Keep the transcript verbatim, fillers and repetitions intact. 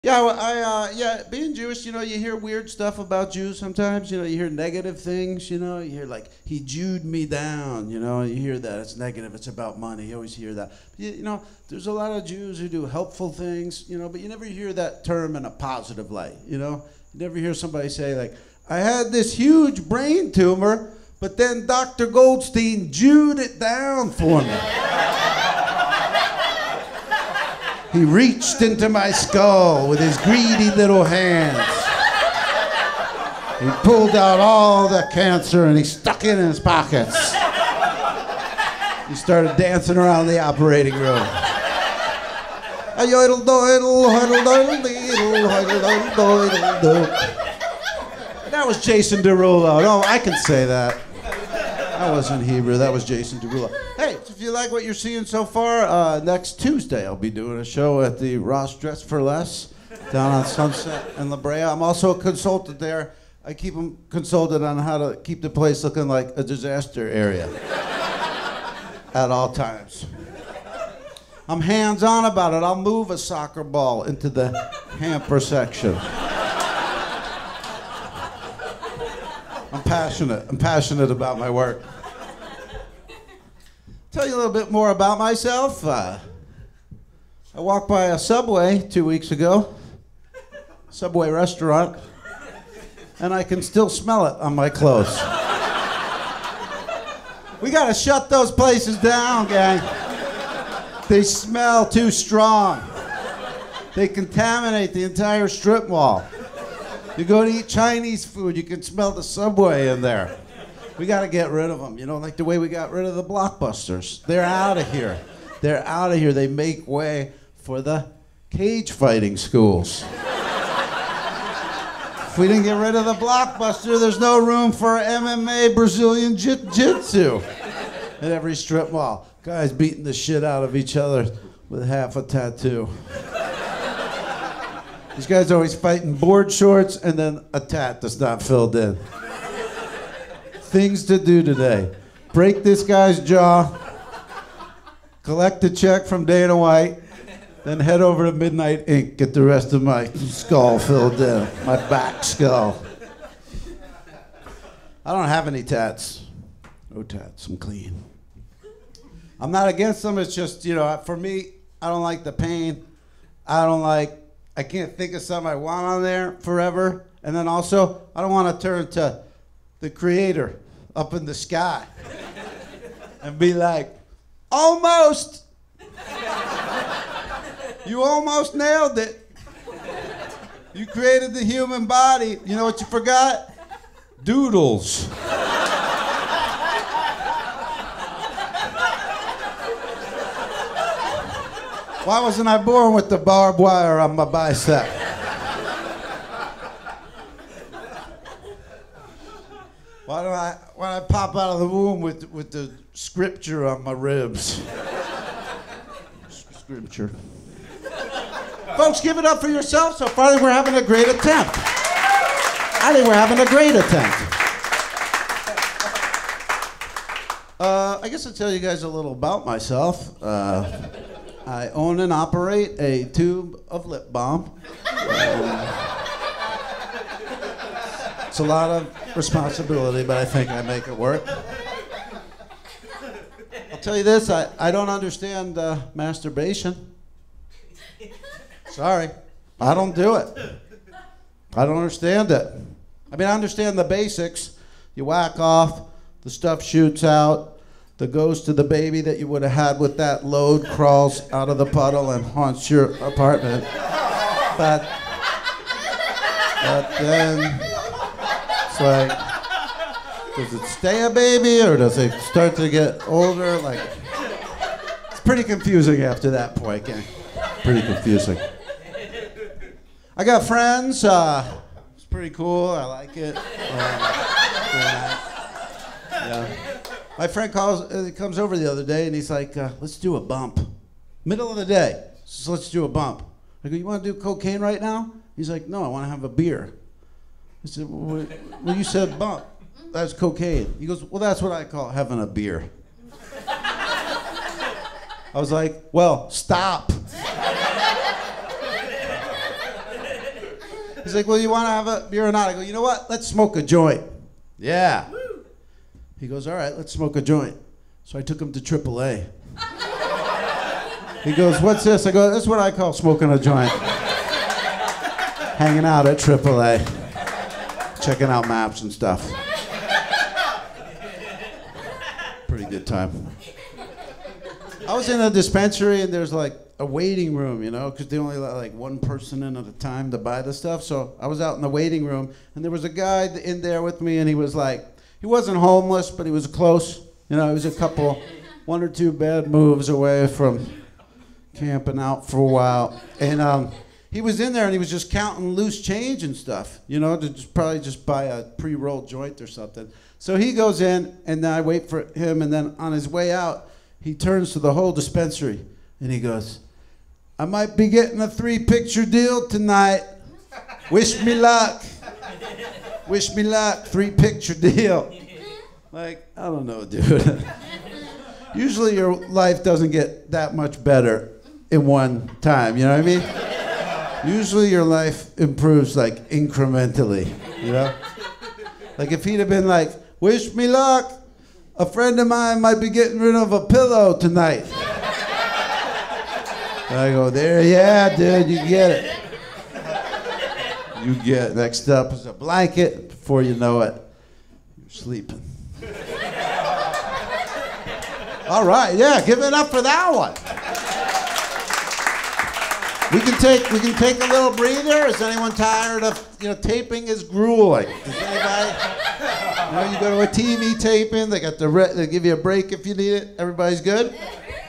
Yeah, well, I uh, yeah, being Jewish, you know, you hear weird stuff about Jews sometimes. You know, you hear negative things. You know, you hear like he Jewed me down. You know, you hear that it's negative. It's about money. You always hear that. You, you know, there's a lot of Jews who do helpful things. You know, but you never hear that term in a positive light. You know, you never hear somebody say like, I had this huge brain tumor, but then Doctor Goldstein Jewed it down for me. He reached into my skull with his greedy little hands. He pulled out all the cancer and he stuck it in his pockets. He started dancing around the operating room. That was Jason Derulo. No, I can say that. That wasn't Hebrew, that was Jason Derulo. Hey, if you like what you're seeing so far, uh, next Tuesday I'll be doing a show at the Ross Dress for Less down on Sunset in La Brea. I'm also a consultant there. I keep them consulted on how to keep the place looking like a disaster area at all times. I'm hands-on about it. I'll move a soccer ball into the hamper section. I'm passionate. I'm passionate about my work. Tell you a little bit more about myself. Uh, I walked by a Subway two weeks ago, Subway restaurant, and I can still smell it on my clothes. We gotta shut those places down, gang. They smell too strong. They contaminate the entire strip mall. You go to eat Chinese food, you can smell the Subway in there. We got to get rid of them, you know, like the way we got rid of the Blockbusters. They're out of here. They're out of here. They make way for the cage fighting schools. If we didn't get rid of the Blockbuster, there's no room for M M A Brazilian Jiu-Jitsu at every strip mall. Guys beating the shit out of each other with half a tattoo. These guys are always fighting board shorts and then a tat that's not filled in. Things to do today. Break this guy's jaw, collect a check from Dana White, then head over to Midnight Ink, get the rest of my skull filled in, my back skull. I don't have any tats. No tats, I'm clean. I'm not against them, it's just, you know, for me, I don't like the pain. I don't like, I can't think of something I want on there forever. And then also, I don't want to turn to the creator up in the sky and be like, almost. You almost nailed it. You created the human body. You know what you forgot? Doodles. Why wasn't I born with the barbed wire on my bicep? Why do I, why do I pop out of the womb with, with the scripture on my ribs? Scripture. Folks, give it up for yourself. So far, we're having a great attempt. I think we're having a great attempt. Uh, I guess I'll tell you guys a little about myself. Uh, I own and operate a tube of lip balm. Um, it's a lot of responsibility, but I think I make it work. I'll tell you this, I, I don't understand uh, masturbation. Sorry, I don't do it. I don't understand it. I mean, I understand the basics. You whack off, the stuff shoots out, the ghost of the baby that you would have had with that load crawls out of the puddle and haunts your apartment. But, but then, it's like, does it stay a baby or does it start to get older? Like, it's pretty confusing after that point, gang. Pretty confusing. I got friends. Uh, it's pretty cool. I like it. Um, yeah. My friend calls, uh, comes over the other day and he's like, uh, let's do a bump. Middle of the day. So let's do a bump. I go, you want to do cocaine right now? He's like, no, I want to have a beer. I said, well, well, you said bump. That's cocaine. He goes, well, that's what I call having a beer. I was like, well, stop. He's like, well, you want to have a beer or not? I go, you know what? Let's smoke a joint. Yeah. He goes, all right, let's smoke a joint. So I took him to triple A. He goes, what's this? I go, this is what I call smoking a joint. Hanging out at triple A. Checking out maps and stuff. Pretty good time. I was in a dispensary and there's like a waiting room, you know, because they only let like one person in at a time to buy the stuff. So I was out in the waiting room and there was a guy in there with me and he was like, he wasn't homeless, but he was close. You know, he was a couple, one or two bad moves away from camping out for a while. And um, he was in there and he was just counting loose change and stuff, you know, to just probably just buy a pre-rolled joint or something. So he goes in and then I wait for him and then on his way out, he turns to the whole dispensary and he goes, I might be getting a three-picture deal tonight. Wish me luck. Wish me luck, three-picture deal. Like, I don't know, dude. Usually your life doesn't get that much better in one time, you know what I mean? Usually your life improves like incrementally, you know? Like if he'd have been like, wish me luck, a friend of mine might be getting rid of a pillow tonight. I go, there, yeah, dude, you get it. You get it. Next up is a blanket. Before you know it, you're sleeping. All right, yeah, give it up for that one. We can take we can take a little breather. Is anyone tired of, you know, taping is grueling? Does anybody? You know, you go to a T V taping, they got the re- they give you a break if you need it. Everybody's good?